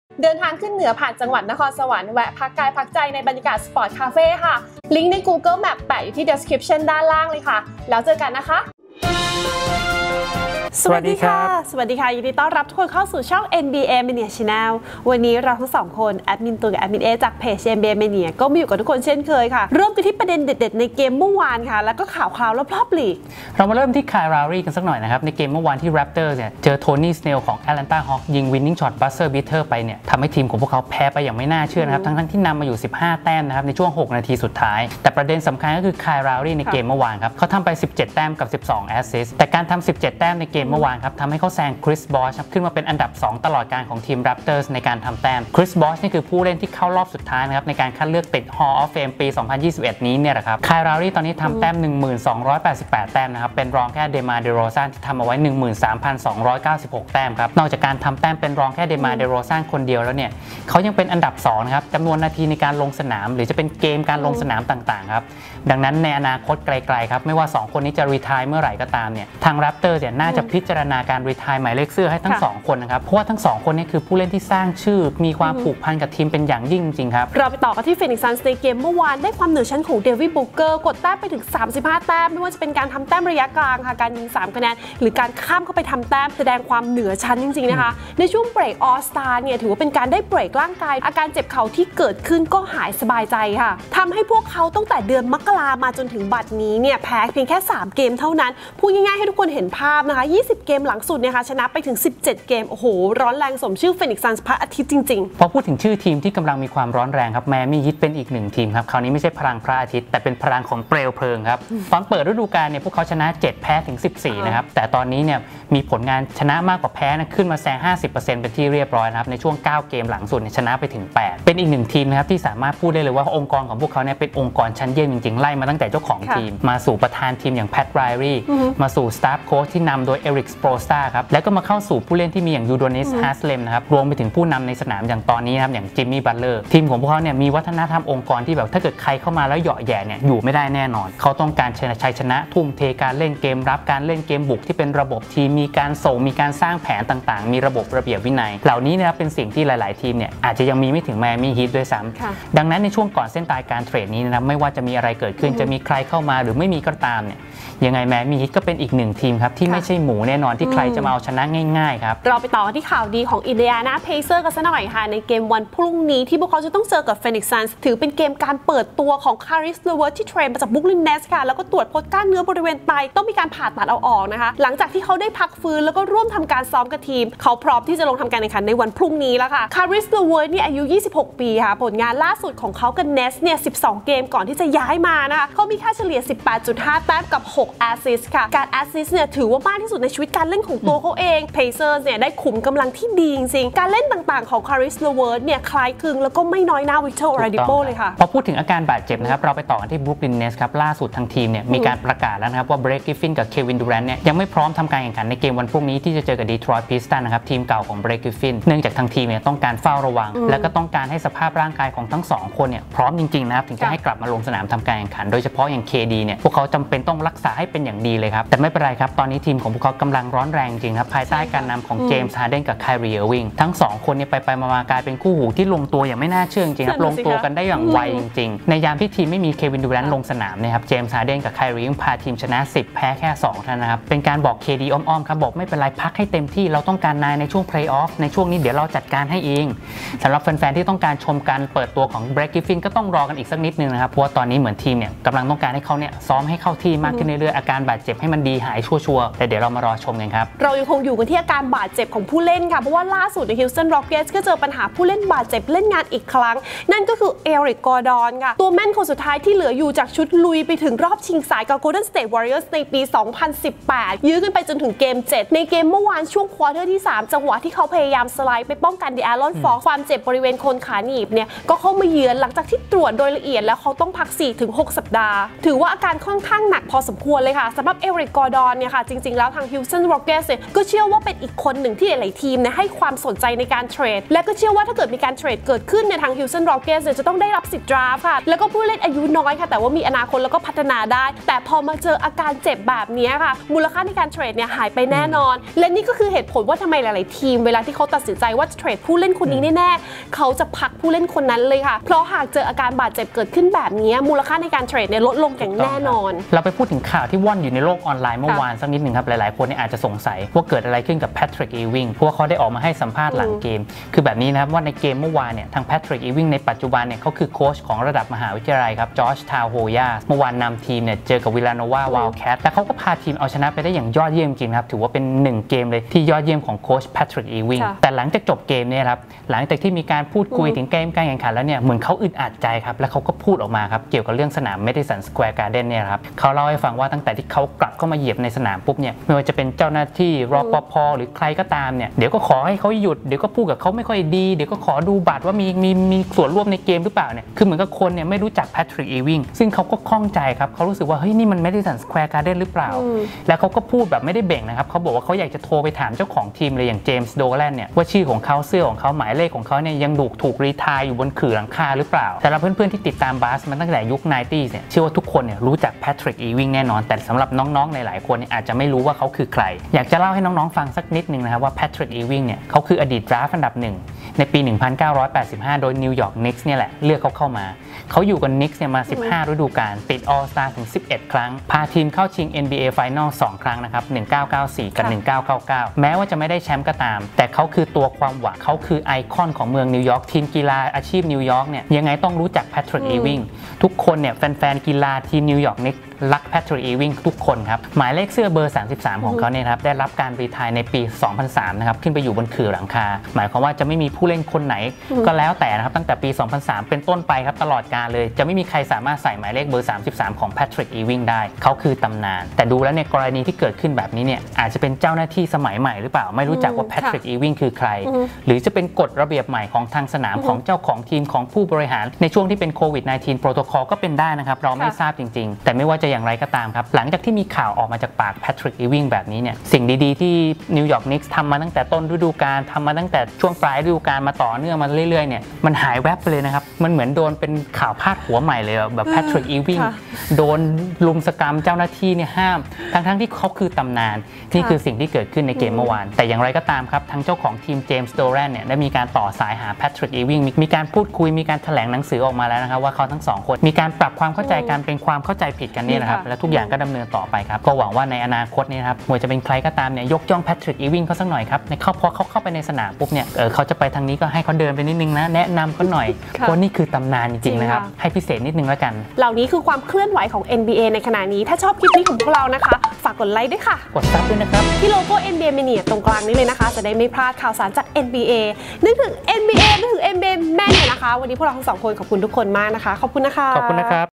เดินทางขึ้นเหนือผ่านจังหวัดนครสวรรค์แวะพักกายพักใจในบรรยากาศสปอร์ตคาเฟ่ค่ะลิงก์ใน Google Map แปะอยู่ที่ description ด้านล่างเลยค่ะแล้วเจอกันนะคะสวัสดีค่ะยินดีต้อนรับทุกคนเข้าสู่ช่อง NBA Mania Channel วันนี้เราทั้งสองคนแอดมินตูนกับแอดมินเอจากเพจ NBA Mania ก็มาอยู่กับทุกคนเช่นเคยค่ะเริ่มกันที่ประเด็นเด็ดๆในเกมเมื่อวานค่ะแล้วก็ข่าวคราวรอบลีกเรามาเริ่มที่ไคล ลาวรีกันสักหน่อยนะครับในเกมเมื่อวานที่ Raptors เนี่ยเจอโทนี่สเนลของ Atlanta Hawks ยิง winning shot buzzer beater ไปเนี่ยทำให้ทีมของพวกเขาแพ้ไปอย่างไม่น่าเชื่อนะครับทั้งที่นำมาอยู่15แต้มนะครับในช่วง6นาทีสุดท้ายแต่ประเด็นสำคัญก็คือไคล ลาวรีในเกมเมื่อวานครับเขาทำไป17แต้มกับ12แอสซิสต์แต่การทำ17แต้มในเกมเมื่อวานครับทำให้เขาแซงคริสบอชขึ้นมาเป็นอันดับ2ตลอดการของทีม Raptors ในการทำแต้มคริสบอชนี่คือผู้เล่นที่เข้ารอบสุดท้ายนะครับในการคัดเลือกติด Hall of Fame ปี 2021 นี้เนี่ยแหละครับไคล ลาวรีตอนนี้ทำแต้ม 1288 แต้มนะครับเป็นรองแค่เดมาเดโรซานที่ทำเอาไว้ 13,296 แต้มครับนอกจากการทำแต้มเป็นรองแค่เดมาเดโรซานคนเดียวแล้วเนี่ยเขายังเป็นอันดับ2นะครับจำนวนนาทีในการลงสนามหรือจะเป็นเกมการลงสนามต่างๆครับดังนั้นในอนาคตไกลๆครับไม่ว่า2คนนี้จะรีไทร์เมื่อไหร่ก็ตามเนี่ยทาง Raptors เนี่ยน่าจะพิจารณาการรีไทร์หมายเลขเสื้อให้ทั้ง2คนนะครับเพราะว่าทั้ง2คนนี้คือผู้เล่นที่สร้างชื่อมีความผูกพันกับทีมเป็นอย่างยิ่งจริงครับเราไปต่อกันที่ฟีนิกซ์ซันส์ในเกมเมื่อวานได้ความเหนือชั้นของเดวิดบุ๊กเกอร์กดแต้มไปถึง35แต้มไม่ว่าจะเป็นการทำแต้มระยะกลางค่ะการยิง3คะแนนหรือการข้ามเข้าไปทำแต้มแสดงความเหนือชั้นจริงๆนะคะในช่วงเบรกออสตาเนี่ยถือว่าเป็นการได้เบรกร่างกายอาการเจ็บเข่าที่เกิดขึ้นก็หายสบายใจค่ะทำให้พวกเขาตั้งแต่เดือนมกรามาจนถึงบัดนี้เนี่ยแพ้เพียงแค่3เกมเท่านั้นพูดง่ายๆให้ทุกคนเห็นภาพนะคะ20เกมหลังสุดเนี่ยค่ะชนะไปถึง17เกมโอ้โหร้อนแรงสมชื่อฟีนิกซ์ซันส์พระอาทิตย์จริงๆพอพูดถึงชื่อทีมที่กำลังมีความร้อนแรงครับแมมี่ฮิตเป็นอีกหนึ่งทีมครับคราวนี้ไม่ใช่พลังพระอาทิตย์แต่เป็นพลังของเปลวเพลิงครับตอนเปิดฤดูกาลเนี่ยพวกเขาชนะ7แพ้ถึง14นะครับแต่ตอนนี้เนี่ยมีผลงานชนะมากกว่าแพ้นะขึ้นมาแซง 50% เป็นที่เรียบร้อยนะครับในช่วง9เกมหลังสุดเนี่ยชนะไปถึง8เป็นอีกหนึ่งทีมนะครับที่สามารถพูดได้เลยว่าองค์กรของพวกเขาเนี่ยเป็นองค์กรชั้นเยี่ยมจริงๆไล่มาตั้งแต่เจ้าของทีมมาสู่ประธานทีมอย่างแพทไรรีมาสู่สตาฟโค้ชที่นำโดยเอริกสโปรสตาครับแล้วก็มาเข้าสู่ผู้เล่นที่มีอย่างยูโดนิสฮาสเลมนะครับรวมไปถึงผู้นำในสนามอย่างตอนนี้นะครับอย่างจิมมี่บัตเลอร์ทีมของพวกเขาเนี่ยมีวัฒนธรรมองค์กรที่แบบถ้าเกิดใครเข้ามาแล้วเหยาะแย่เนี่ยอยู่ไม่ได้แน่นอนเขาต้องการชัยชนะทุ่มเทการเล่นเกมรับการเล่นเกมบุกที่เป็นระบบทีมมีการส่งมีการสร้างแผนต่างๆมีระบบระเบียบวินัยเหล่านี้นะครับเป็นสิ่งที่หลายๆทีมเนี่ยอาจจะยังมีไม่ถึงแมมี่ฮีทด้วยซ้ำดังนั้นในช่วงก่อนเส้นตายการเทรดนี้นะครับไม่ว่าจะมีอะไรเกิดขึ้นจะมีใครเข้ามาหรือไม่มีก็ตามเนี่ยยังไงแมมี่ฮีทก็เป็นอีกหนึ่งทีมครับที่ไม่ใช่หมูแน่นอนที่ใครจะมาเอาชนะง่ายๆครับเราไปต่อที่ข่าวดีของอินเดียนาเพเซอร์กันสักหน่อยค่ะในเกมวันพรุ่งนี้ที่พวกเขาจะต้องเจอกับฟีนิกซ์ซันส์ถือเป็นเกมการเปิดตัวของคาริส เลเวิร์ตที่เทรนมาจากบุคลินเนสค่ะแล้วก็ตรวจพบกล้ามเนื้อบริเวณไตต้องมีการผ่าตัดเอาออกนะคะหลังจากที่เขาได้พักฟื้นแล้วก็ร่วมทำการซ้อมกับทีมเขาพร้อมที่จะลงทำการแข่งขันในวันพรุ่งนี้แล้วค่ะคาริส เลเวิร์ตนี่อายุ26ปีค่ะผลงานล่าสุดของเขากับเนสเนี่ย12เกมก่อนที่จะย้ายมานะคะเขามีค่าเฉลี่ย 18.5 แต้มกับ6แอสซิสต์ค่ะการแอสซิสต์เนี่ยถือว่ามากที่สุดในชีวิตการเล่นของตัวเขาเองเพเซอร์เนี่ยได้ขุมกำลังที่ดีจริงๆการเล่นต่างๆของคาริส เลเวิร์ตเนี่ยคล้ายคลึงแล้วก็ไม่น้อยหน้าวิกเตอร์ โอลาดิโปเลยค่ะพอพูดถึงอาการบาดเจ็บนะครับเราไปต่อกันที่บรูคลินเนสครับล่าสุดทางทีมเนี่ยมีการประกาศแล้วนะครับว่าเบรก กริฟฟินกับเควินดูแรนต์เนี่ยยังไม่พร้อมทำการแข่งขันในเกมวันพรุ่งนี้ที่จะเจอกับดีทรอยต์พิสตันนะครับทีมเก่าของเบรก กริฟฟินเนื่องจากทางทีมเนี่ยต้องการเฝ้าระวังและก็ต้องการให้สภาพร่างกายของทั้ง2คนเนี่ยพร้อมจริงๆนะครับถึงจะให้กลับมาลงสนามทำการแข่งขันโดยเฉพาะอย่าง KD เนี่ยพวกเขาจำเป็นต้องรักษาให้เป็นอย่างดีเลยครับแต่ไม่เป็นไรครับตอนนี้ทีมของพวกเขากำลังร้อนแรงจริงครับภายใต้การนำของเจมส์ฮาร์เดนกับไคลรี เออร์วิงทั้ง2คนเนี่ยไปมากลายเป็นคู่หูที่ลงตัวอย่างไม่น่าเชื่อจริงครับลงตัวกันได้อย่างไวจริงๆในยามที่ทีมไม่มีเควินดูแรนต์ลงสนามนะครับเจมส์ฮาร์เดนกับไคลรีพาทีมชนะ10แพ้แค่2เท่านั้นนะครับเป็นการบอก KD อ้อมๆครับบอกไม่เป็นไรพักให้เต็มที่เราต้องการนายในช่วงเพลย์ออฟในช่วงนี้เดี๋ยวเราจัดการให้เองสำหรับแฟนๆที่ต้องการชมการเปิดตัวของเบรก กริฟฟินก็ต้องรอกันอีกสักนิดนึงนะครับเพราะว่าตอนนี้เหมือนทีมเนี่ยกำลังต้องการให้เขาเนี่ยซ้อมให้เข้าที่มากขึ้นเรื่อยๆอาการบาดเจ็บให้มันดีหายชัวร์ๆแต่เดี๋ยวเรามารอชมกันครับเรายังคงอยู่กันที่อาการบาดเจ็บของผู้เล่นค่ะเพราะว่าล่าสุดในฮิวสตันร็อกเก็ตส์ก็เจอปัญหาผู้เล่นบาดเจ็บเล่นงานอีกครั้งนั่นก็คือเอริก กอร์ดอนค่ะตัวแม่นคนสุดท้ายที่เหลืออยู่จากชุดลุยไปถึงรอบชิงสายกับ Golden State Warriors ในปี 2018 ยื้อกันไปจนถึงเกม 7 ในเกมเมื่อวานช่วงควอเตอร์ที่ 3 จังหวะที่เขาพยายามสไลด์ไปป้องกันดิแอรอนฟอร์ความเจ็บบริเวณโคนขาหนีบเนี่ยก็เข้ามาเยือนหลังจากที่ตรวจโดยละเอียดแล้วเขาต้องพัก 4-6 สัปดาห์ถือว่าอาการค่อนข้างหนักพอสมควรเลยค่ะสำหรับเอริก กอร์ดอนเนี่ยค่ะจริงๆแล้วทางฮิ Houston Rockets เนี่ยก็เชื่อว่าเป็นอีกคนหนึ่งที่หลายทีมเนี่ยให้ความสนใจในการเทรดและก็เชื่อว่าถ้าเกิดมีการเทรดเกิดขึ้นในทาง Houston Rockets เนี่ยจะต้องได้รับสิทธิ์ดราฟต์ค่ะแล้วก็ผู้เล่นอายุน้อยค่ะแต่ว่ามีอนาคตแล้วก็พัฒนาได้แต่พอมาเจออาการเจ็บแบบนี้ค่ะมูลค่าในการเทรดเนี่ยหายไปแน่นอนและนี่ก็คือเหตุผลว่าทำไมหลายๆทีมเวลาที่เขาตัดสินใจว่าจะเทรดผู้เล่นคนนี้แน่ๆเขาจะพักผู้เล่นคนนั้นเลยค่ะเพราะหากเจออาการบาดเจ็บเกิดขึ้นแบบนี้มูลค่าในการเทรดเนี่ยลดลงอย่างแน่นอนเราไปพูดถึงข่าวที่ว่อนอยู่ในโลกออนไลน์เมื่อวานสักนิดหนึ่งครับหลายๆคนอาจจะสงสัยว่าเกิดอะไรขึ้นกับแพทริก อีวิงเพราะว่าเขาได้ออกมาให้สัมภาษณ์หลังเกมคือแบบนี้นะครับว่าในเกมเมื่อวานเนี่ยทางแพทริก อีวิงในปัจจุบันเนี่ยเขาคือโค้ชของระดับมหาวิทยาลัยครับจอร์จทาวน์โฮยาเมื่อวานนำทีมเนี่ยเจอกับวิลลาโนวาวาลแคทแต่เขาก็พาทีมเอาชนะไปได้อย่างยอดเยี่ยมจริงครับถือว่าเป็น1เกมเลยที่ยอดเยี่ยมของโค้ชแพทริก อีวิงแต่หลังจากจบเกมเนี่ยครับหลังจากที่มีการพูดคุยถึงเกมการแข่งขันแล้วเนี่ยเหมือนเขาอึดอัดใจครับและเขาก็พูดออกมาครับเกี่ยวกับเรื่องสนาม Madison Square Garden เนี่ยครับเขาเล่าให้ฟังว่าตั้งแต่ที่เขากลับเข้ามาเหยียบในสนามปุ๊บเนี่ยไม่ว่าจะเป็นเจ้าหน้าที่รปภ.หรือใครก็ตามเนี่ยเดี๋ยวก็ขอให้เขาหยุดเดี๋ยวก็พูดกับเขาไม่ค่อยดีเดี๋ยวก็ขอดูบัตรว่ามีส่วนร่วมในเกมหรือเปล่าเนี่ยคือเหมือนกับคนเนี่ยไม่รู้จักแพทริก อีวิงซึ่งเขาก็ข้องใจครับเขารู้สึกว่าเฮ้ยนี่มัน Madison Square Garden หรือเปล่าแล้วเขาก็พูดแบบไม่ได้เบ่งนะครับเขาบอกว่าเขาอยากจะโทรไปถามเจ้าของทีมเลยอย่างเจมส์โดแลนเนี่ยว่าชื่อของเขาเสื้อของเขาหมายเลขของเขาเนี่ยยังถูกรีไทร์อยู่บนขื่อหลังคาหรือเปล่าแต่เราเพื่อนๆที่ติดตามบาสมันตั้งแต่ยุค 90s เนี่ยเชื่อว่าทุกคนเนี่ยรู้จักแพทริก อีวิงแน่นอนแต่สำหรับน้องๆหลายๆคนเนี่ยอาจจะไม่รู้ว่าเขาคือใครอยากจะเล่าให้น้องๆฟังสักนิดนึงนะครับว่าแพทริก อีวิงเนี่ยเขาคืออดีตดราฟต์อันดับ1ในปี 1985 โดยนิวยอร์กนิกส์เนี่ยแหละเลือกเขาเข้ามาเขาอยู่กับนิกส์เนี่ยมา15ฤดูกาลติด All Star ถึง11ครั้งพาทีมเข้าชิง NBA Final 2 ครั้งนะครับ1994กับ1999แม้ว่าจะไม่ได้แชมป์ก็ตามแต่เขาคือตัวความหวังเขาคือไอคอนของเมืองนิวยอร์กทีมกีฬาอาชีพนิวยอร์กเนี่ยยังไงต้องรู้จักแพทริก อีวิงทุกคนเนี่ยแฟนๆกีฬาทีมนิวยอร์กนิกส์รักแพทริก อีวิงทุกคนครับหมายเลขเสื้อเบอร์33ของเขาเนี่ยครับได้รับการรีไทร์ในปี 2003 นะครับขึ้นไปอยู่บนขื่อหลังคาหมายความว่าจะไม่มีผู้เล่นคนไหนก็แล้วแต่นะครับตั้งแต่ปี 2003 เป็นต้นไปครับตลอดกาลเลยจะไม่มีใครสามารถใส่หมายเลขเบอร์33ของแพทริก อีวิงได้เขาคือตำนานแต่ดูแล้วในกรณีที่เกิดขึ้นแบบนี้เนี่ยอาจจะเป็นเจ้าหน้าที่สมัยใหม่หรือเปล่าไม่รู้จักว่าแพทริก อีวิงคือใครหรือจะเป็นกฎระเบียบใหม่ของทางสนามของเจ้าของทีมของผู้บริหารในช่วงที่เป็นโควิด -19 โปรโตคอลก็เป็นได้นะครับเราไม่ทราบจริงๆแต่ไม่ว่าจะอย่างไรก็ตามครับหลังจากที่มีข่าวออกมาจากปากแพทริก อีวิงแบบนี้เนี่ยสิ่งดีๆที่นิวยอร์กนิกส์ทำมาตั้งแต่ต้นฤดูกาลทำมาตั้งแต่ช่วงปลายฤดูกาลมาต่อเนื่องมาเรื่อยๆเนี่ยมันหายแวบไปเลยนะครับมันเหมือนโดนเป็นข่าวพาดหัวใหม่เลยแบบแพทริก อีวิงโดนลุมสกรรมเจ้าหน้าที่เนี่ยห้ามทั้งที่เขาคือตำนานนี่คือสิ่งที่เกิดขึ้นในเกมเมื่อวานแต่อย่างไรก็ตามครับทั้งเจ้าของทีมเจมส์โดแรนเนี่ยได้มีการต่อสายหาแพทริก อีวิงมีการพูดคุยมีการแถลงหนังสือออกมาแล้วนะครับว่าเขาทั้ง2คนมีการปรับความเข้าใจกันเป็นความเข้าใจผิดกันนี่นะครับและทุกอย่างก็ดำเนินต่อไปครับก็หวังว่าในอนาคตนี้ครับไม่ว่าจะเป็นใครก็ตามเนี่ยยกย่องแพทริก อีวิงเขาสักหน่อยครับในพอเขาเข้าไปในสนามปุ๊บเนี่ยเขาจะไปทางนี้ก็ให้เขาเดินไปนิดนึงนะแนะนำเขาหน่อยเพราะนี่คือตำนานจริงๆนะครับให้พิเศษนิดนึงแล้วกันเหล่านี้คือความเคลื่อนไหวของ NBA ในขณะนี้ถ้าชอบคลิปนี้ของพวกเรานะคะฝากกดไลค์ด้วยค่ะกดซับด้วยนะครับที่โลโก้ NBA Mania ตรงกลางนี้เลยนะคะจะได้ไม่พลาดข่าวสารจาก NBA นึกถึง NBA นึกถึง NBA แม่นเนี่ยนะคะวันนี้พวกเราทั้ง2คนขอบคุณทุกคนมากนะคะขอบคุณนะคะขอบคุณนะครับ